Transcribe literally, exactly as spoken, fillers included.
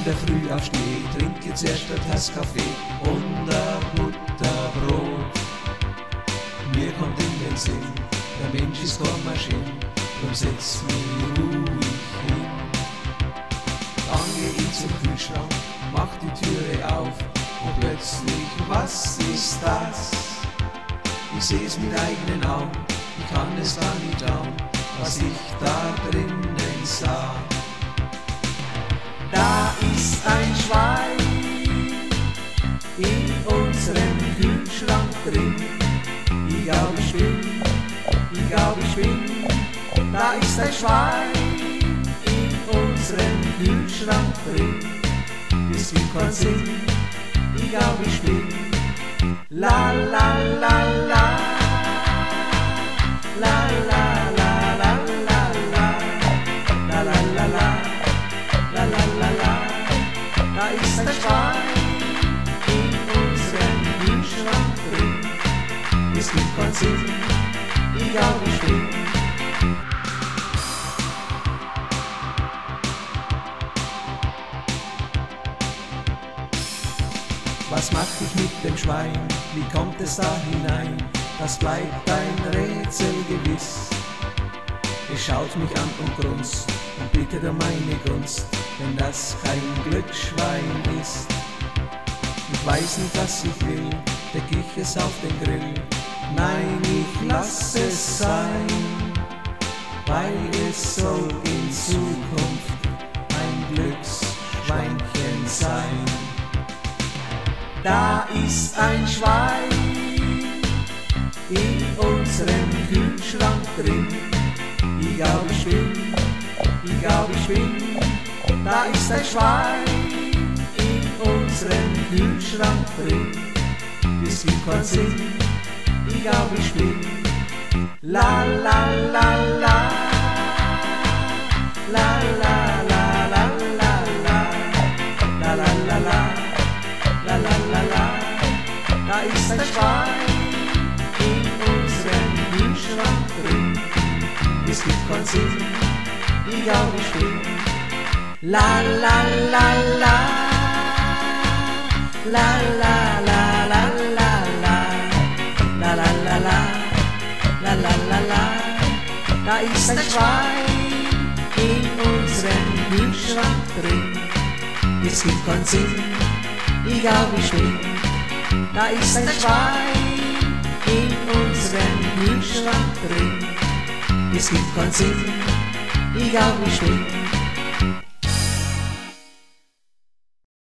der Früh aufstehe, trinke zuerst eine Tasse Kaffee und ein Butterbrot. Mir kommt in den Sinn, der Mensch ist keine Maschine, drum setz mich ruhig hin. Dann geh ich zum Kühlschrank, mach die Türe auf und plötzlich, was ist das? Ich seh's mit eigenen Augen, ich kann es gar nicht glauben, was ich da drinnen sah. Da ist ein Schwein in unserem Kühlschrank drin. Ich glaub, ich bin, ich glaub, ich bin. Da ist ein Schwein in unserem Kühlschrank drin. Das gibt keinen Sinn, ich glaub, ich bin. La la la la, la la la la la la, la la la la. La la la la, da ist ein Schwein in unserem Kühlschrank drin. Es gibt keinen Sinn, ich glaub, ich bin. Was mach ich mit dem Schwein? Wie kommt es da hinein? Das bleibt ein Rätsel gewiss. Es schaut mich an und grunzt und bittet um meine Gunst, wenn das kein Glücksschwein ist. Ich weiß nicht, was ich will, deck ich es auf den Grill. Nein, ich lass es sein, weil es soll in Zukunft ein Glücksschweinchen sein. Da ist ein Schwein in unserem Kühlschrank drin. Ich glaub, ich bin, ich glaub, ich bin. Da ist ein Schwein in unserem Kühlschrank drin. Das gibt keinen Sinn, ich glaub, ich bin. La la la la, la la la la la la, la la la la, la la la la. Da ist ein Schwein in unserem Kühlschrank drin. Es gibt keinen Sinn, ich glaub, ich bin. La la la la, la la la la la la, la la la la, la la la la. Da ist ein Schwein in unserem Kühlschrank drin. Es gibt keinen Sinn, ich glaub, ich bin. Da ist ein Schwein in unserem Kühlschrank drin. Es gibt keinen Sinn, ich glaub, ich bin.